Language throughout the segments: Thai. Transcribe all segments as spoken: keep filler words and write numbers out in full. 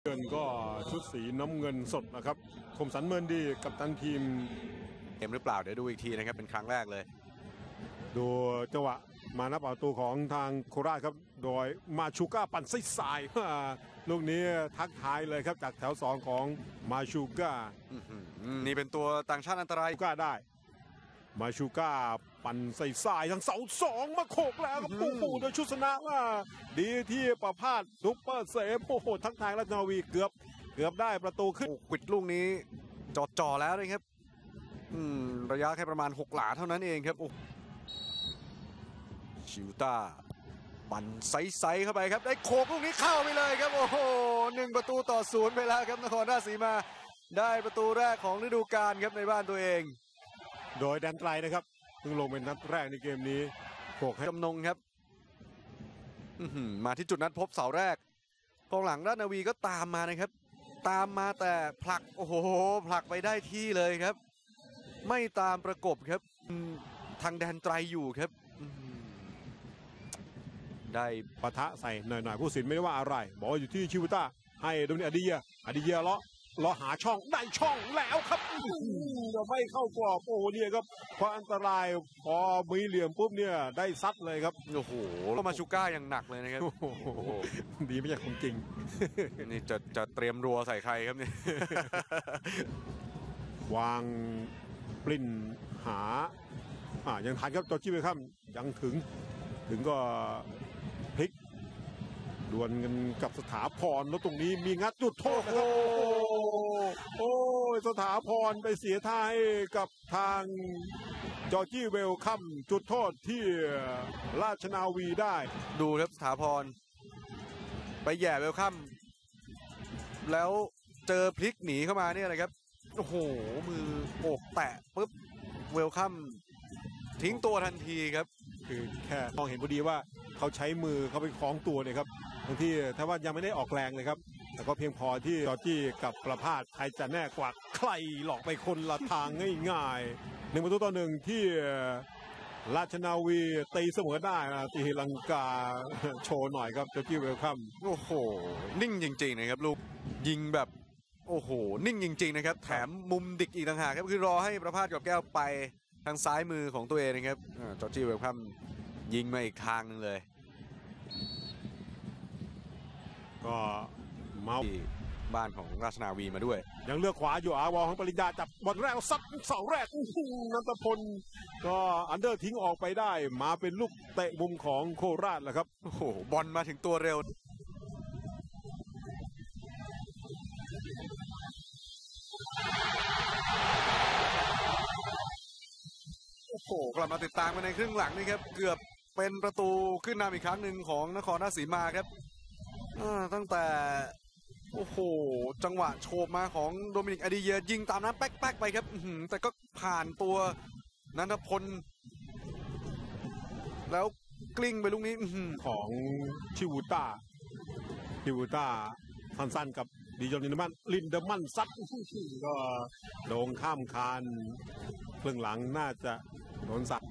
เงินก็ชุดสีน้ำเงินสดนะครับคมสันเมินดีกัปตันทีมเกมหรือเปล่าเดี๋ยวดูอีกทีนะครับเป็นครั้งแรกเลยดูจังหวะมานับประตูของทางโคราชครับโดยมาชูก้าปั่นไส้สายลูกนี้ทักทายเลยครับจากแถวสองของมาชูก้านี่เป็นตัวต่างชาติอันตรายก้าได้มาชูก้าปั่นใส่สายทั้งเสาสองมาโขกแล้วครับโอ้โหโดยชุดชนะว่าดีที่ประพาสซุปเปอร์เซฟโอ้โหทักทายราชนาวีเกือบเกือบได้ประตูขึ้นควิดลูกนี้จอดจ่อแล้วนะครับระยะแค่ประมาณหกหลาเท่านั้นเองครับชิวต้าปั่นไซส์เข้าไปครับได้โขกลูกนี้เข้าไปเลยครับโอ้โหหนึ่งประตูต่อศูนย์ไปแล้วครับนครราชสีมาได้ประตูแรกของฤดูกาลครับในบ้านตัวเองโดยแดนไตรนะครับเพิ่งลงเป็นนัดแรกในเกมนี้โขกให้จำนงครับมาที่จุดนัดพบเสาแรกกองหลังราชนาวีก็ตามมานะครับตามมาแต่ผลักโอ้โหผลักไปได้ที่เลยครับไม่ตามประกบครับทางแดนไตรอยู่ครับได้ปะทะใส่หน่อยๆผู้สินไม่ได้ว่าอะไรบอกว่าอยู่ที่ชิวต้าให้โดมินิกอดีเยอดีเยเลาะเลาะหาช่องได้ช่องแล้วครับจะไม่เข้ากรอบโอ้โหเนี่ยครับเพราะอันตรายพอมีเหลี่ยมปุ๊บเนี่ยได้ซัดเลยครับโอ้โหก็มาชูก้าอย่างหนักเลยนะครับดีไม่ใช่คนจริงนี่จะจะเตรียมรัวใส่ใครครับเนี่ยวางปลิ้นหาอ่ายังทันครับจอร์จี้เบคแฮมยังถึงถึงก็พลิกดวลกันกับสถาพรแล้วตรงนี้มีงัดจุดโทษนะครับโอ้ยสถาพรไปเสียท่าให้กับทางจอร์จี้เวลคัมจุดโทษที่ราชนาวีได้ดูครับสถาพรไปแย่เวลคัมแล้วเจอพลิกหนีเข้ามาเนี่ยนะครับโอ้โหมือโอกแตะปุ๊บเวลคัมทิ้งตัวทันทีครับคือแค่มองเห็นพอดีว่าเขาใช้มือเขาไปคล้องตัวเนี่ยครับบางทีถ้าว่ายังไม่ได้ออกแรงเลยครับแต่ก็เพียงพอที่จอร์จี้กับประพาสใครจะแน่กว่าใครหลอกไปคนละทางง่ายๆหนึ่งประตูต่อหนึ่งที่ราชนาวีตีเสมอได้นะตีลังกาโชว์หน่อยครับจอร์จี้เวลคัมโอ้โหนิ่งจริงๆนะครับลูกยิงแบบโอ้โหนิ่งจริงๆนะครับแถมมุมดิกอีกต่างหากครับคือรอให้ประพาสกับแก้วไปทางซ้ายมือของตัวเองนะครับจอร์จี้เวลคัมยิงมาอีกทางหนึ่งเลยก็เมาที่บ้านของราชนาวีมาด้วยยังเลือกขวาอยู่อาวอของปริญญาจับบอลแรกซัดเสาแรกนันทพลก็อันเดอร์ทิ้งออกไปได้มาเป็นลูกเตะมุมของโคราชแหละครับโอ้โหบอลมาถึงตัวเร็วโอ้โหกลับมาติดตามกันในครึ่งหลังนี่ครับเกือบเป็นประตูขึ้นนำอีกครั้งหนึ่งของนครราชสีมาครับตั้งแต่โอ้โหจังหวะโฉบมาของโดมินิกอดีเยยิงตามนั้นแป๊กๆไปครับแต่ก็ผ่านตัวนันทพลแล้วกลิ้งไปลูกนี้ของชิวูต้าชิวูต้าสั้นๆกับดิจอนลินเดอร์มันลินเดอร์มันซัดก็โด่งข้ามคานครึ่งหลังน่าจะโดนสับ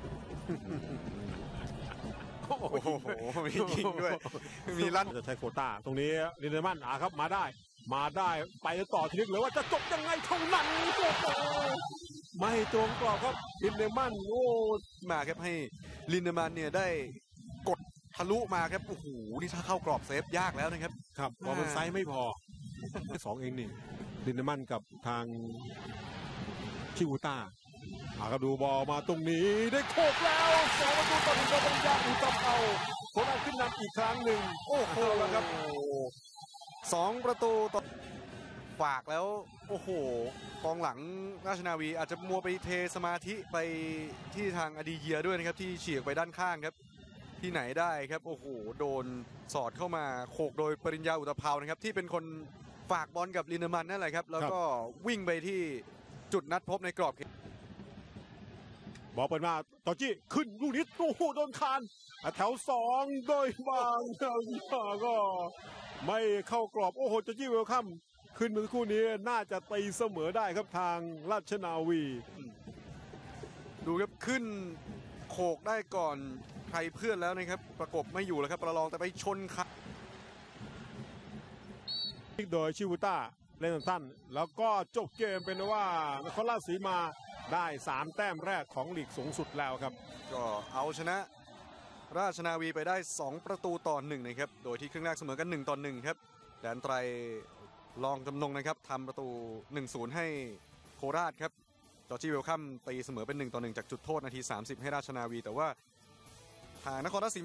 โอ้โหมียิงด้วยมีลั่นจะใช้โคต้าตรงนี้ลินเดอร์มันอ่ะครับมาได้มาได้ไปต่อทีนึงเลยว่าจะจบยังไงเท่านั้นไม่ตรงกรอบครับลินเดอร์มันโอ้มาครับให้ลินเดอร์มันเนี่ยได้กดทะลุมาครับโอ้โหนี่ถ้าเข้ากรอบเซฟยากแล้วนะครับครับเพราะมันไซส์ไม่พอสองเองนี่ลินเดอร์มันกับทางชิวูต้าอาครับดูบอลมาตรงนี้ได้โขกแล้วสองประตูต่อหนึ่งก็ต้องยากอุตเปาโคราชขึ้นนำอีกครั้งหนึ่งโอ้โหแล้วครับสองประตูต่อฝากแล้วโอ้โหกองหลังราชนาวีอาจจะมัวไปเทสมาธิไปที่ทางอดีเยียด้วยนะครับที่เฉียกไปด้านข้างครับที่ไหนได้ครับโอ้โหโดนสอดเข้ามาโขกโดยปริญญาอุตเภานะครับที่เป็นคนฝากบอลกับลินเดอร์มันนั่นแหละครับแล้วก็วิ่งไปที่จุดนัดพบในกรอบบอลเปิดมาจอร์จี้ขึ้นลูกนี้โอ้โหโดนคานแถวสองโดยบางก็ไม่เข้ากรอบโอ้โหจอร์จี้เวลคัมขึ้นเมื่อคู่นี้น่าจะตีเสมอได้ครับทางราชนาวีดูครับขึ้นโขกได้ก่อนใครเพื่อนแล้วนะครับประกบไม่อยู่แล้วครับประลองแต่ไปชนค่ะโดยชิวุต้าเล่นสั้นๆแล้วก็จบเกมเป็นว่านครราชสีมาได้สามแต้มแรกของลีกสูงสุดแล้วครับก็เอาชนะราชนาวีไปได้สองประตูต่อหนึ่งนะครับโดยที่ครึ่งแรกเสมอกันหนึ่งต่อหนึ่งครับแดนไตรลองจำนงนะครับทำประตู หนึ่งศูนย์ ให้โคราชครับจอร์จี้เวลคัมตีเสมอเป็นหนึ่งต่อหนึ่งจากจุดโทษนาทีสามสิบให้ราชนาวีแต่ว่าทางนครราชสี